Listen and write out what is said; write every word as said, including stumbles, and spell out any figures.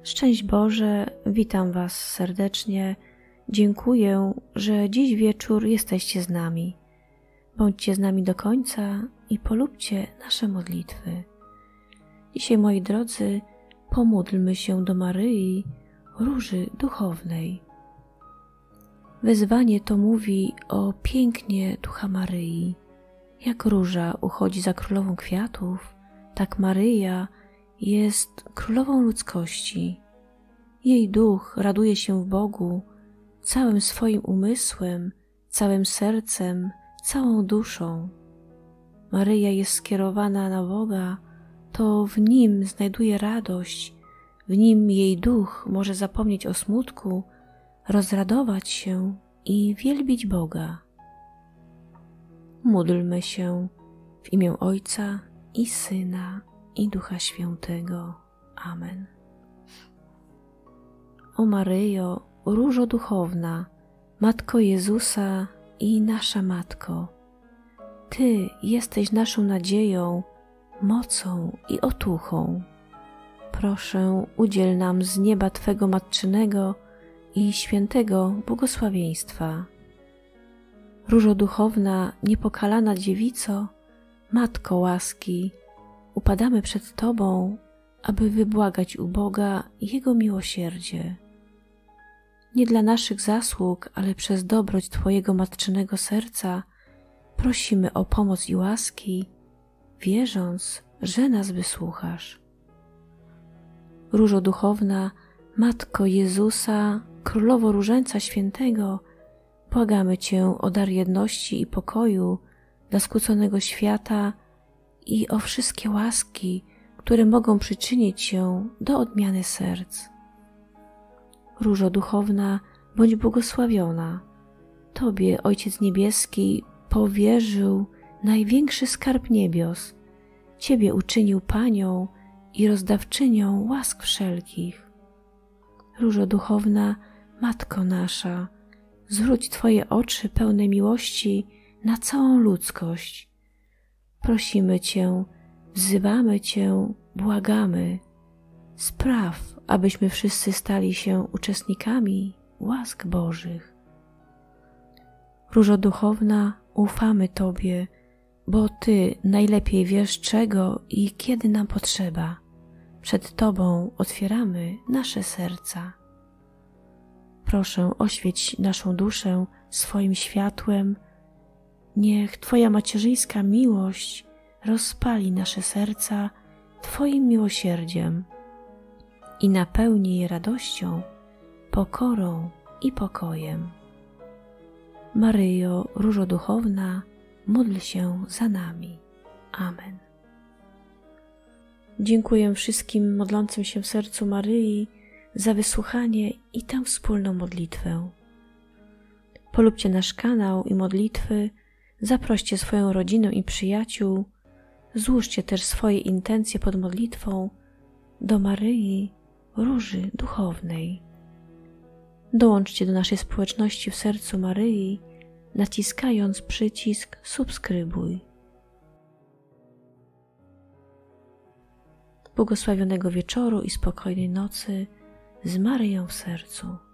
Szczęść Boże, witam Was serdecznie. Dziękuję, że dziś wieczór jesteście z nami. Bądźcie z nami do końca i polubcie nasze modlitwy. Dzisiaj, moi drodzy, pomódlmy się do Maryi, Róży Duchownej. Wezwanie to mówi o pięknie Ducha Maryi. Jak róża uchodzi za królową kwiatów, tak Maryja jest królową ludzkości. Jej duch raduje się w Bogu całym swoim umysłem, całym sercem, całą duszą. Maryja jest skierowana na Boga, to w Nim znajduje radość, w Nim jej duch może zapomnieć o smutku, rozradować się i wielbić Boga. Módlmy się w imię Ojca i Syna i Ducha Świętego. Amen. O Maryjo, Różo Duchowna, Matko Jezusa i nasza Matko, Ty jesteś naszą nadzieją, mocą i otuchą. Proszę, udziel nam z nieba Twego matczynego i świętego błogosławieństwa. Różo Duchowna, niepokalana dziewico, Matko łaski, upadamy przed Tobą, aby wybłagać u Boga Jego miłosierdzie. Nie dla naszych zasług, ale przez dobroć Twojego matczynego serca prosimy o pomoc i łaski, wierząc, że nas wysłuchasz. Różo Duchowna, Matko Jezusa, Królowo Różańca Świętego, błagamy Cię o dar jedności i pokoju dla skłóconego świata i o wszystkie łaski, które mogą przyczynić się do odmiany serc. Różo Duchowna, bądź błogosławiona. Tobie Ojciec Niebieski powierzył największy skarb niebios. Ciebie uczynił Panią i rozdawczynią łask wszelkich. Różo Duchowna, Matko nasza, zwróć Twoje oczy pełne miłości na całą ludzkość. Prosimy Cię, wzywamy Cię, błagamy. Spraw, abyśmy wszyscy stali się uczestnikami łask Bożych. Różo Duchowna, ufamy Tobie, bo Ty najlepiej wiesz, czego i kiedy nam potrzeba. Przed Tobą otwieramy nasze serca. Proszę, oświeć naszą duszę swoim światłem. Niech Twoja macierzyńska miłość rozpali nasze serca Twoim miłosierdziem i napełni je radością, pokorą i pokojem. Maryjo, Różo Duchowna, módl się za nami. Amen. Dziękuję wszystkim modlącym się w sercu Maryi za wysłuchanie i tę wspólną modlitwę. Polubcie nasz kanał i modlitwy, zaproście swoją rodzinę i przyjaciół, złóżcie też swoje intencje pod modlitwą do Maryi, Róży Duchownej. Dołączcie do naszej społeczności w sercu Maryi, naciskając przycisk subskrybuj. Błogosławionego wieczoru i spokojnej nocy z Maryją w sercu.